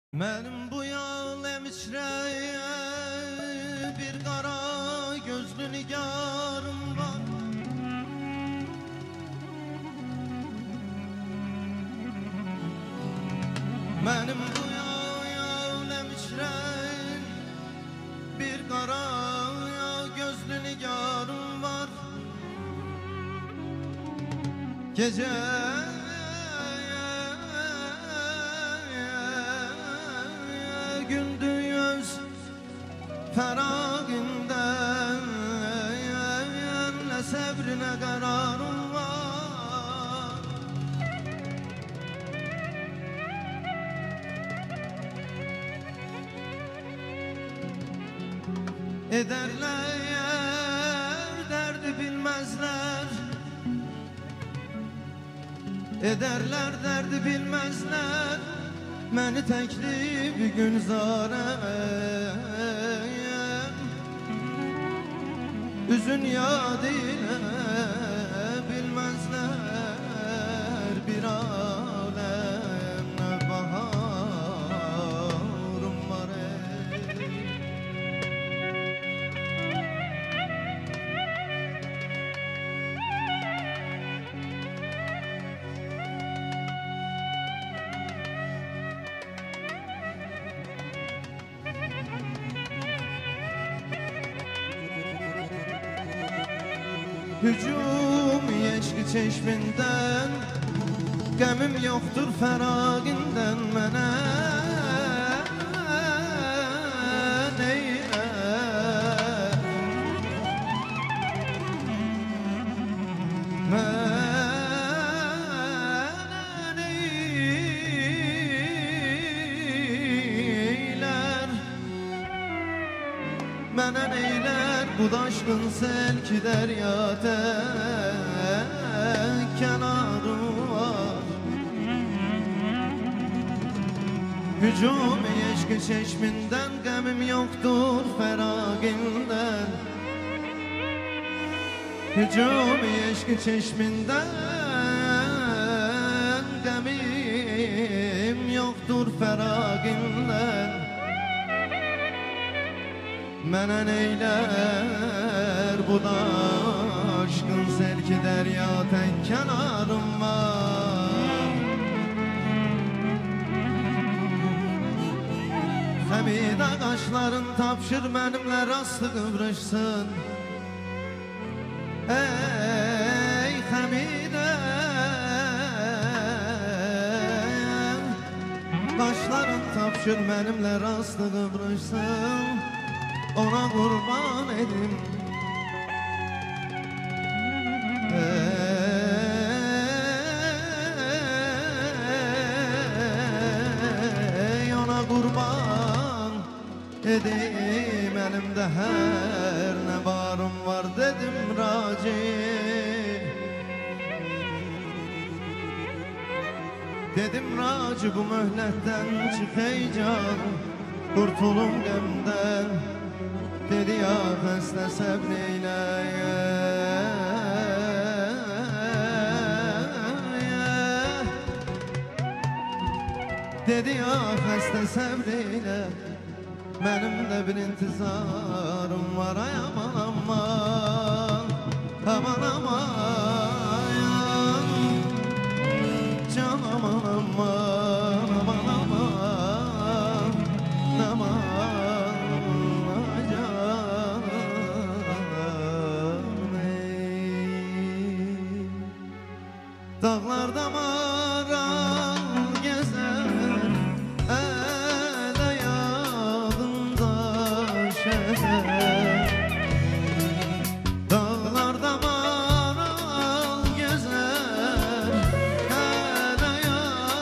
Benim bu yol emişreye bir kara gözlü nigarım var. Benim bu yol emişreye bir kara gözlü nigarım var. Gece gündüz feraginden ne sabrine kararım var. Ederler derdi bilmezler, ederler derdi bilmezler. Məni təkli bir gün zarəm, üzün yad ilə bilməzlər bir aləm nə baharım var. Hücum eşki çeşminden, qəmim yoxdur fəraqindən. Mənə neylə, mənə neylər, mənə neylər bu daşqın selki deryada kenarı var. Hücum eşki çeşminden, qəmim yoktur feraqindən. Hücum eşki çeşminden, qəmim yoktur feraqindən. Mənə neylər bu daşqın selki derya tek kenarım var. Həmidə qaşların tapşır mənimlə rastı qıvrışsın. Ey Həmidə, qaşların tapşır mənimlə rastı qıvrışsın. Ona kurban edim, ona kurban edim. Elimde her ne varım var dedim Raci. Dedim Raci bu mühletten çık ey canım, kurtulum gemden. Dedi ya hasta sabreyle, dedi ya hasta sabreyle. Benim de bir intizarım var. Ay aman aman, aman aman, can aman aman, aman aman, aman. Dağlarda maral gezer, ele yağdında şezer. Dağlarda maral gezer, ele yağdında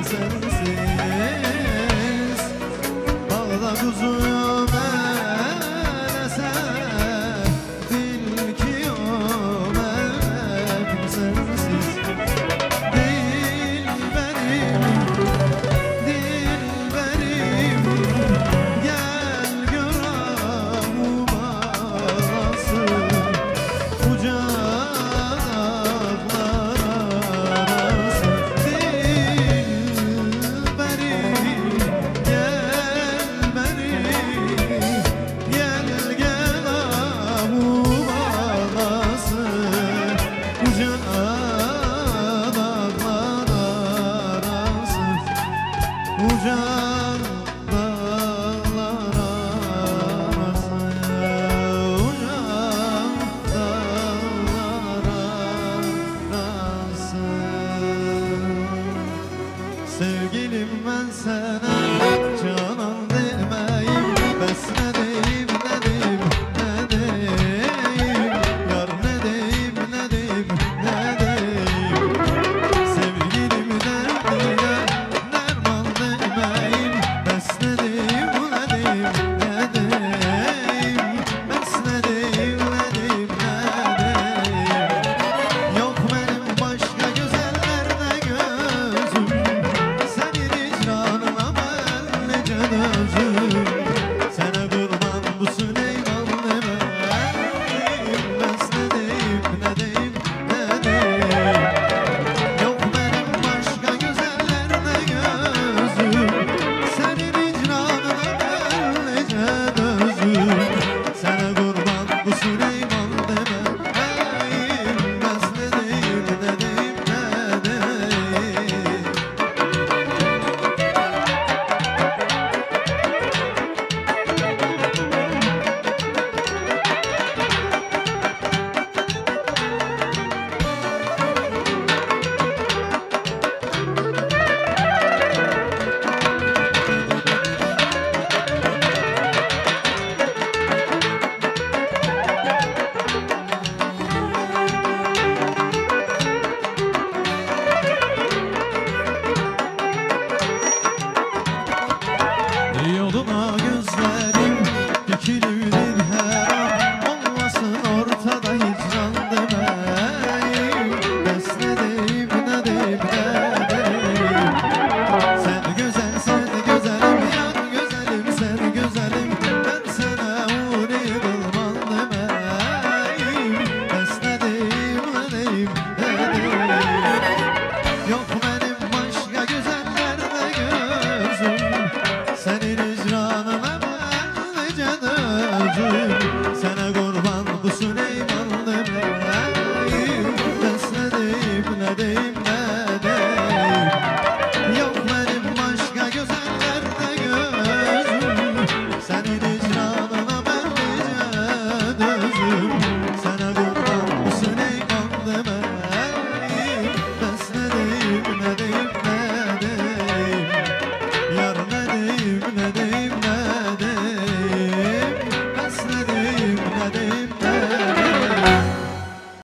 sensiz. Bağda kuzuyum elese, bil ki yom hep sensiz. Dilberim, dilberim, gel gör ağuması, uca dağlar arası. Dilberim, gel beri, gel gel ağuması, uca dağlar arası, uca dağlar arası, uca dağlar arası. Sevgilim ben sana canan demeyim, besme değil